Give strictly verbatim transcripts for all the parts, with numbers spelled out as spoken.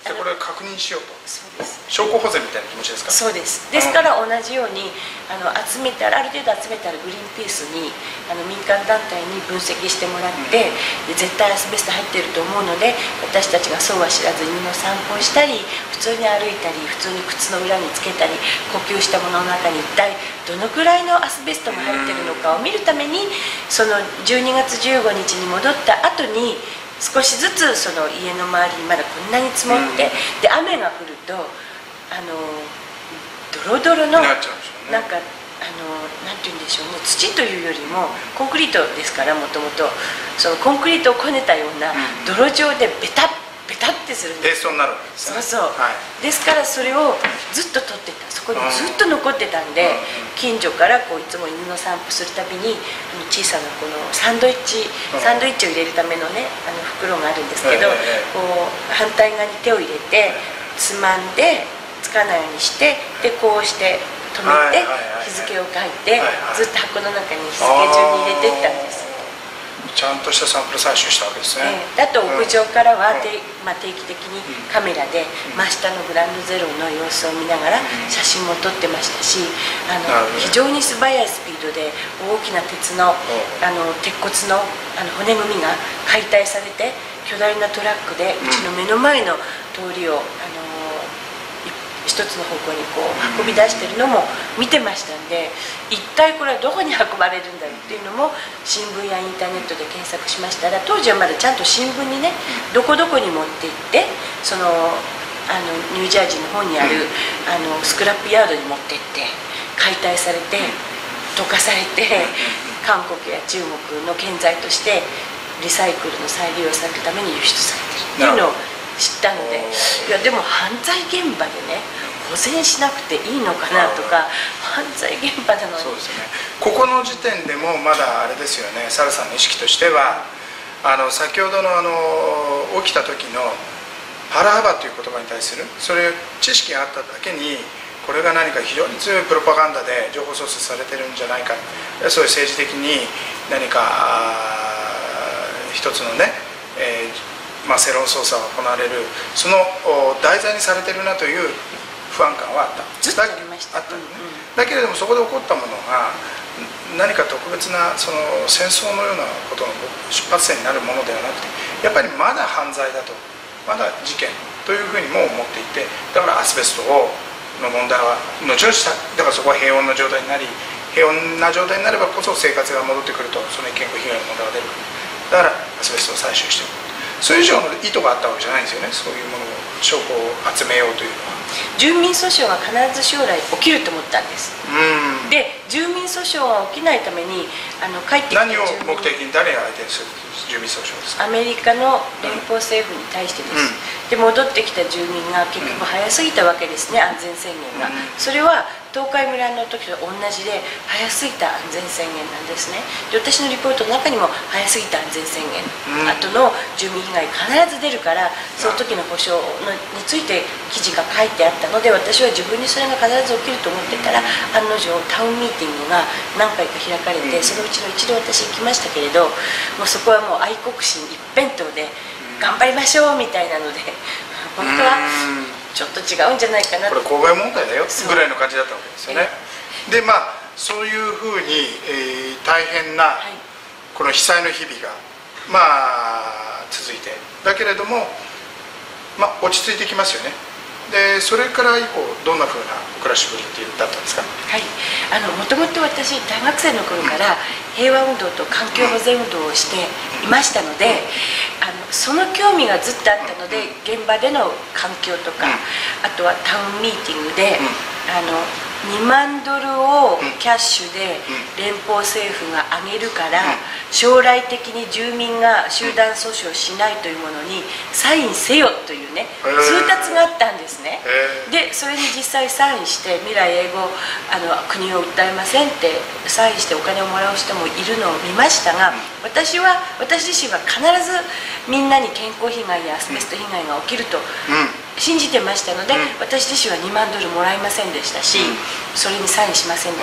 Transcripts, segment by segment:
でこれを確認しようと。 そうです。 証拠保全みたいな気持ちですか。 そうです。ですから同じようにあの集めたらある程度集めたらグリーンピースにあの民間団体に分析してもらって、で絶対アスベスト入ってると思うので、私たちがそうは知らず犬の散歩をしたり普通に歩いたり普通に靴の裏につけたり呼吸したものの中に一体どのくらいのアスベストが入ってるのかを見るために、そのじゅうにがつじゅうごにちに戻った後に少しずつその家の周りにまだこんなに積もって、で雨が降るとあのドロドロのなんかあのなんて言うんでしょうね、土というよりもコンクリートですから、もともとそのコンクリートをこねたような泥状でベタッベタってするんです。 ペーストになるわけですね。 そうそう、はい、ですからそれをずっと取ってた、そこにずっと残ってたんで、近所からこういつも犬の散歩するたびに小さなこのサンドイッチサンドイッチを入れるためのねあの袋があるんですけど、こう反対側に手を入れてつまんでつかないようにして、でこうして止めて日付を書いてずっと箱の中に日付順に入れていったんです。 ちゃんとしたサンプル採取したわけですね。 えー、あと屋上からは、うん、まあ、定期的にカメラで真下のグランドゼロの様子を見ながら写真も撮ってましたし、あの非常に素早いスピードで大きな鉄の、あの鉄骨の、あの骨組みが解体されて巨大なトラックでうちの目の前の通りを、あの一つの方向にこう運び出してるのも見てましたんで、一体これはどこに運ばれるんだろうっていうのも新聞やインターネットで検索しましたら、当時はまだちゃんと新聞にねどこどこに持って行ってそのあのニュージャージーの方にあるあのスクラップヤードに持って行って解体されて溶かされて韓国や中国の建材としてリサイクルの再利用されるために輸出されてるっていうのを知ったので、いやでも犯罪現場でね保全しなくていいのかなとか、犯罪現場なのに。 そうですね。ここの時点でもまだあれですよね、サラさんの意識としてはあの先ほどのあの起きた時のハラハバという言葉に対するそれ知識があっただけに、これが何か非常に強いプロパガンダで情報操作されてるんじゃないか、そういう政治的に何か一つのね、えーまあ、世論操作が行われるその題材にされてるなという不安感はあった。 ずっとありました。 あったね。だけれどもそこで起こったものが何か特別なその戦争のようなことの出発点になるものではなくて、やっぱりまだ犯罪だと、まだ事件というふうにも思っていて、だからアスベストをの問題は後々した。だからそこは平穏な状態になり、平穏な状態になればこそ生活が戻ってくると、その健康被害の問題が出る。だからアスベストを採取していく。それ以上の意図があったわけじゃないんですよね。そういうものを証拠を集めようというのは。 住民訴訟が必ず将来起きると思ったんです。 うんで住民訴訟が起きないためにあの帰ってきた何を目的に誰が相手にする住民訴訟ですか。 アメリカの連邦政府に対してです、うん、で戻ってきた住民が結局早すぎたわけですね、安全宣言が、うん、それは東海村の時と同じで早すぎた安全宣言なんですね。で私のリポートの中にも早すぎた安全宣言、うん、後の住民被害必ず出るから、その時の保障のについて記事が書いてあったので、私は自分にそれが必ず起きると思ってたら、案の定タウンミーティングが何回か開かれて、そのうちの一度私行きましたけれど、もうそこはもう愛国心一辺倒で頑張りましょうみたいなので、本当はちょっと違うんじゃないかなこれ公害問題だよぐらいの感じだったわけですよね。でまあそういうふうに、えー、大変なこの被災の日々がまあ続いて、だけれどもまあ落ち着いてきますよね。でそれから以降どんなふうなお暮らしぶりってだったんですか。 はい、あのもともと私大学生の頃から平和運動と環境保全運動をしていましたので、あのその興味がずっとあったので、現場での環境とか、あとはタウンミーティングで、あのにまんドルをキャッシュで連邦政府が上げるから、将来的に住民が集団訴訟しないというものにサインせよというね通達があったんですね。でそれに実際サインして未来永劫あの国を訴えませんってサインしてお金をもらう人もいるのを見ましたが、私は私自身は必ずみんなに健康被害やアスベスト被害が起きると信じてましたので、私自身はにまんドルもらいませんでしたし、それにサインしませんでした。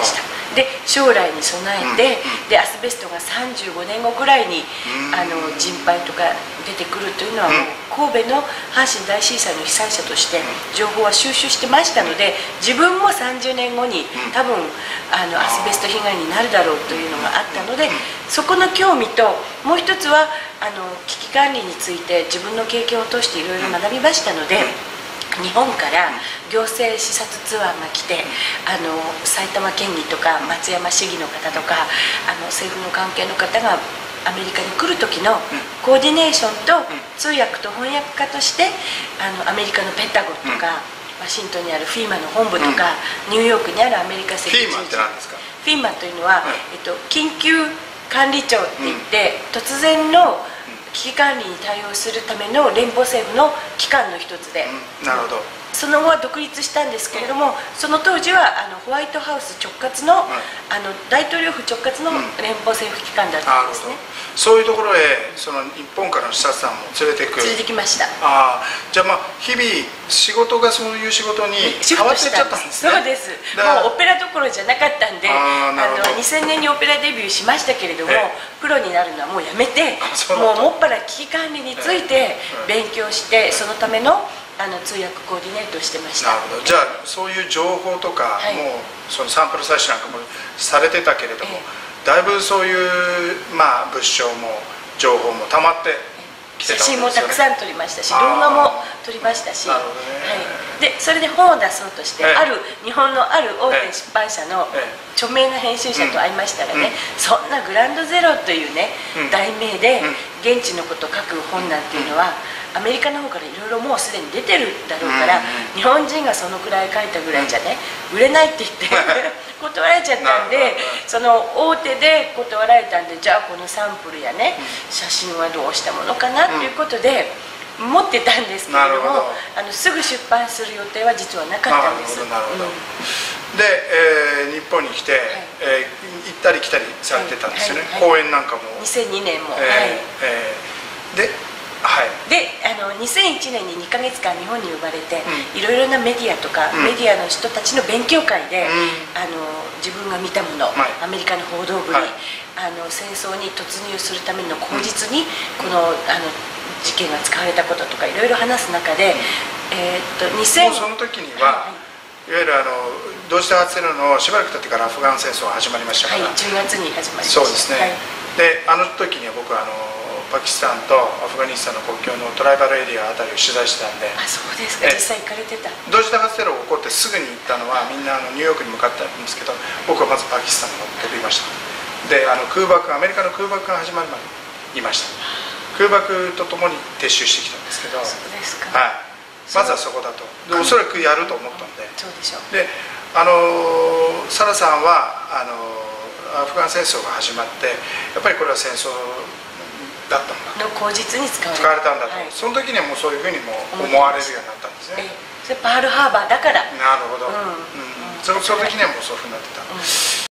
で将来に備えて、でアスベストがさんじゅうごねんごぐらいにあの人廃とか出てくるというのは、もう神戸の阪神大震災の被災者として情報は収集してましたので、自分もさんじゅうねんごに多分あのアスベスト被害になるだろうというのがあったので、そこの興味と、もう一つはあの危機管理について自分の経験を通していろいろ学びましたので、日本から行政視察ツアーが来て、あの埼玉県議とか松山市議の方とかあの政府の関係の方がアメリカに来る時のコーディネーションと通訳と翻訳家として、あのアメリカのペタゴンとか、ワシントンにあるフィーマの本部とか、ニューヨークにあるアメリカ赤十字。 フィーマって何ですか？ フィーマというのは、えっと、緊急管理庁って言って、突然の危機管理に対応するための連邦政府の機関の一つで、 うん、なるほど。 その後は独立したんですけれども、その当時はあのホワイトハウス直轄の、 うん、 あの大統領府直轄の連邦政府機関だったんですね。 そういうところへその日本からの視察団も連れていく。 連れてきました。 ああ、じゃあまあ日々仕事がそういう仕事に変わっていっちゃったんですね。 そうです。もうオペラどころじゃなかったんで、ああのにせんねんにオペラデビューしましたけれども、プロになるのはもうやめて、 もうもっぱら危機管理について勉強して、そのためのあの通訳コーディネートをしてました。 なるほど。じゃあそういう情報とか、はい、もうそのサンプル採取なんかもされてたけれども、ええ、だいぶそういうまあ物証も情報もたまってきてたんですよね。写真もたくさん撮りましたし、動画も撮りましたし、なるほどね。はい、でそれで本を出そうとして、ええ、ある日本のある大手出版社の著名な編集者と会いましたらね、うん、そんなグランドゼロというね、うん、題名で現地のことを書く本なんていうのは、アメリカの方からいろいろもうすでに出てるだろうから、日本人がそのくらい書いたぐらいじゃね、売れないって言って断られちゃったんで、その大手で断られたんで、じゃあこのサンプルやね、写真はどうしたものかなということで持ってたんですけれども、あのすぐ出版する予定は実はなかったんです。なるほど。 で、えー、日本に来て、はい、えー、行ったり来たりされてたんですよね。はいはいはい、講演なんかもにせんにねんも、 えーはい、 えー、ではい、 であのにせんいちねんににかげつかん日本に呼ばれて、いろいろなメディアとか、うん、メディアの人たちの勉強会で、うん、あの自分が見たもの、はい、アメリカの報道部に、はい、あの戦争に突入するための口実に、うん、このあの事件が使われたこととかいろいろ話す中で、うん、えー、っとにせんもうその時には、はい、いわゆるあの同時多発テロのしばらく経ってからアフガン戦争が始まりましたから、 はい、じゅうがつに始まりました。 そうですね、はい、であの時には僕はあのパキスタンとアフガニスタンの国境のトライバルエリアあたりを取材してたんで。 あ、そうですか。実際行かれてた。 同時多発テロが起こってすぐに行ったのはみんなあのニューヨークに向かったんですけど、僕はまずパキスタンに飛びました。であの空爆アメリカの空爆が始まるまでいました。空爆とともに撤収してきたんですけど、 そうですか。 はい、まずはそこだと。でおそらくやると思ったんで。 そうでしょう。 であのサラさんはあのアフガン戦争が始まってやっぱりこれは戦争だったんだの口実に使われた使われたんだと、はい、その時にはもうそういうふうにも思われるようになったんですね。 それパールハーバーだから。 なるほど、うんうん、その時にはもうそういうふうになってた、うん。